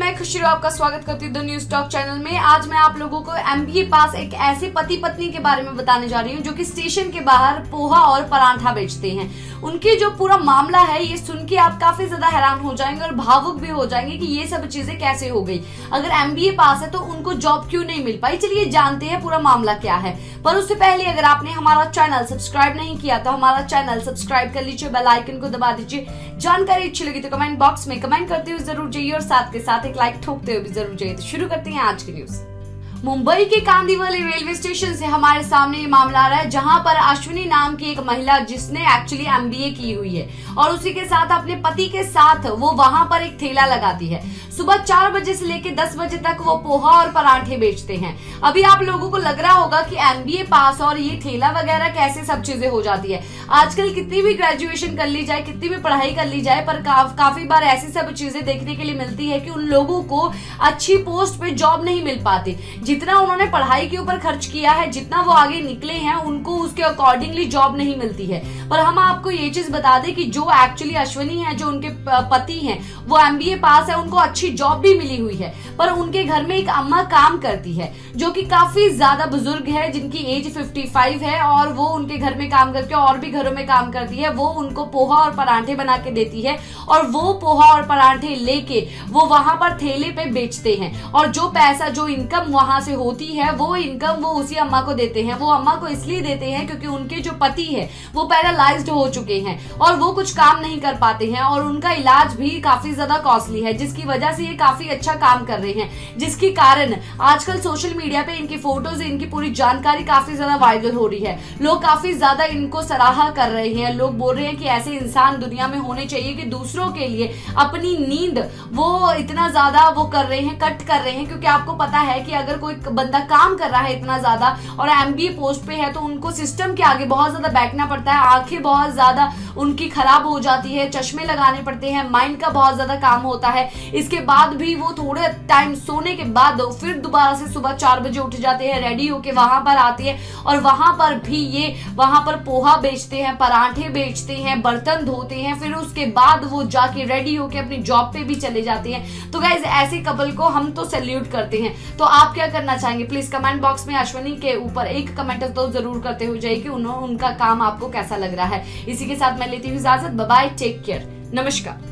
मैं खुशी आपका स्वागत करती हूँ द न्यूज टॉक चैनल में। आज मैं आप लोगों को एमबीए पास एक ऐसे पति पत्नी के बारे में बताने जा रही हूँ जो कि स्टेशन के बाहर पोहा और परांठा बेचते हैं। उनकी जो पूरा मामला है ये सुन के आप काफी ज्यादा हैरान हो जाएंगे और भावुक भी हो जाएंगे कि ये सब चीजें कैसे हो गई। अगर एमबीए पास है तो उनको जॉब क्यों नहीं मिल पाई, चलिए जानते हैं पूरा मामला क्या है। पर उससे पहले अगर आपने हमारा चैनल सब्सक्राइब नहीं किया तो हमारा चैनल सब्सक्राइब कर लीजिए, बेल आइकन को दबा दीजिए। जानकारी अच्छी लगी तो कमेंट बॉक्स में कमेंट करते हुए जरूर जाइए और साथ के साथ एक लाइक ठोकते हुए भी जरूर जाइए। तो शुरू करते हैं आज की न्यूज। मुंबई के कांदीवली रेलवे स्टेशन से हमारे सामने ये मामला आ रहा है, जहां पर अश्विनी नाम की एक महिला जिसने एक्चुअली एमबीए की हुई है और उसी के साथ अपने पति के साथ वो वहां पर एक ठेला लगाती है। सुबह 4 बजे से लेकर 10 बजे तक वो पोहा और पराठे बेचते हैं। अभी आप लोगों को लग रहा होगा कि एमबीए पास और ये ठेला वगैरह कैसे सब चीजें हो जाती है। आजकल कितनी भी ग्रेजुएशन कर ली जाए, कितनी भी पढ़ाई कर ली जाए, पर काफी बार ऐसी सब चीजें देखने के लिए मिलती है कि उन लोगों को अच्छी पोस्ट पे जॉब नहीं मिल पाती। जितना उन्होंने पढ़ाई के ऊपर खर्च किया है, जितना वो आगे निकले हैं, उनको उसके अकॉर्डिंगली जॉब नहीं मिलती है। पर हम आपको ये चीज बता दें कि जो एक्चुअली अश्विनी है, जो उनके पति हैं, वो एमबीए पास है, उनको अच्छी जॉब भी मिली हुई है। पर उनके घर में एक अम्मा काम करती है जो कि काफी ज्यादा बुजुर्ग है, जिनकी एज 55 है और वो उनके घर में काम करके और भी घरों में काम करती है। वो उनको पोहा और पराठे बना के देती है और वो पोहा और पराठे लेके वो वहां पर ठेले पे बेचते हैं और जो पैसा, जो इनकम वहां से होती है, वो इनकम वो उसी अम्मा को देते हैं। वो अम्मा को इसलिए देते हैं क्योंकि उनके जो पति है वो पैरालाइज्ड हो चुके हैं और वो कुछ काम नहीं कर पाते हैं और उनका इलाज भी काफी ज्यादा कॉस्टली है, जिसकी वजह से ये काफी अच्छा काम कर रहे हैं। जिसके कारण आजकल सोशल मीडिया पे इनकी फोटोज, इनकी पूरी जानकारी काफी ज्यादा वायरल हो रही है। लोग काफी ज्यादा इनको सराहा कर रहे हैं। लोग बोल रहे हैं कि ऐसे इंसान दुनिया में होने चाहिए कि दूसरों के लिए अपनी नींद वो इतना ज्यादा वो कर रहे हैं, कट कर रहे हैं। क्योंकि आपको पता है कि अगर कोई बंदा काम कर रहा है इतना ज्यादा और एमबीए पोस्ट पे है तो उनको सिस्टम के आगे बहुत ज्यादा बैठना पड़ता है। आंखें बहुत ज्यादा उनकी खराब हो जाती है, चश्मे लगाने पड़ते हैं, माइंड का बहुत ज्यादा काम होता है। इसके बाद भी वो थोड़े टाइम सोने के बाद फिर दोबारा से सुबह 4 बजे उठ जाते हैं, रेडी होके वहां पर आती है और वहां पर भी ये वहां पर पोहा बेचते हैं, पराठे बेचते हैं, बर्तन धोते हैं, फिर उसके बाद वो जाके रेडी होके अपनी जॉब पे भी चले जाते हैं। तो गाइस, ऐसे कपल को हम तो सैल्यूट करते हैं। तो आप क्या करना चाहेंगे? प्लीज कमेंट बॉक्स में अश्विनी के ऊपर एक कमेंट तो जरूर करते हुए जाइए कि उनका काम आपको कैसा लग रहा है। इसी के साथ मैं लेती हूँ इजाजत। बाय बाय, टेक केयर, नमस्कार।